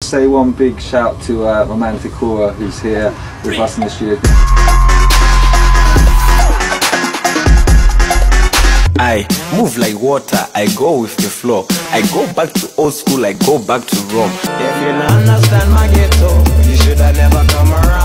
Say one big shout to my man Takura, who's here with us in the studio. I move like water, I go with the flow. I go back to old school, I go back to Rome. If you don't understand my ghetto, you should have never come around.